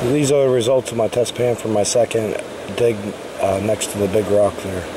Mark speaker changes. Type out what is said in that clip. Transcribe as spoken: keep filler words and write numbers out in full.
Speaker 1: These are the results of my test pan for my second dig uh, next to the big rock there.